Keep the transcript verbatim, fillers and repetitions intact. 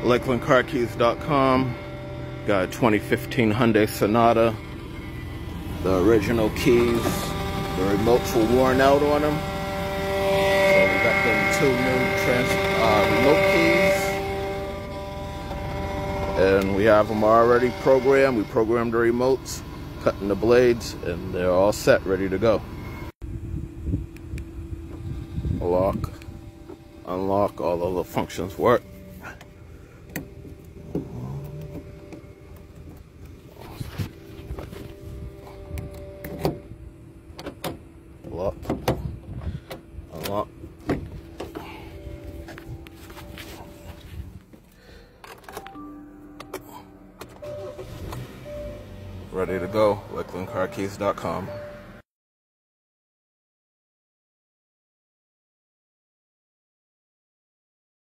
Lakeland car keys dot com. Got a twenty fifteen Hyundai Sonata. The original keys, the remotes were worn out on them. So we got them two new trans uh, remote keys. And we have them already programmed. We programmed the remotes, cutting the blades, and they're all set, ready to go. Lock, unlock, all of the functions work. Lock, unlock. Ready to go. Lakeland car keys dot com.